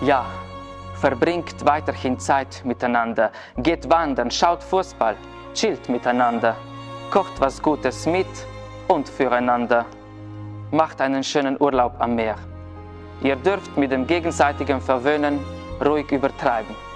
Ja, verbringt weiterhin Zeit miteinander, geht wandern, schaut Fußball, chillt miteinander, kocht was Gutes mit und füreinander. Macht einen schönen Urlaub am Meer. Ihr dürft mit dem gegenseitigen Verwöhnen ruhig übertreiben.